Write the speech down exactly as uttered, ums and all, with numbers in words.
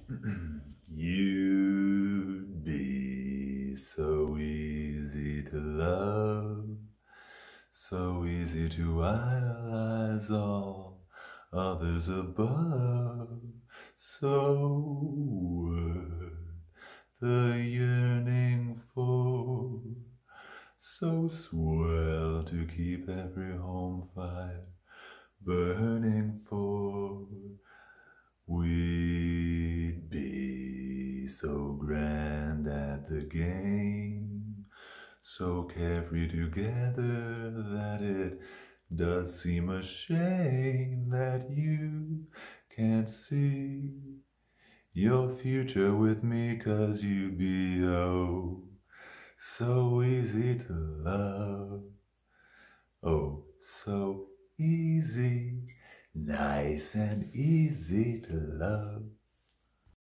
You'd be so easy to love, so easy to idolize all others above, so worth the yearning for, so swell to keep every home fire burning for. We'd be so grand at the game, so carefree together that it does seem a shame that you can't see your future with me, 'cause you'd be oh so easy to love, oh so easy, nice and easy to love.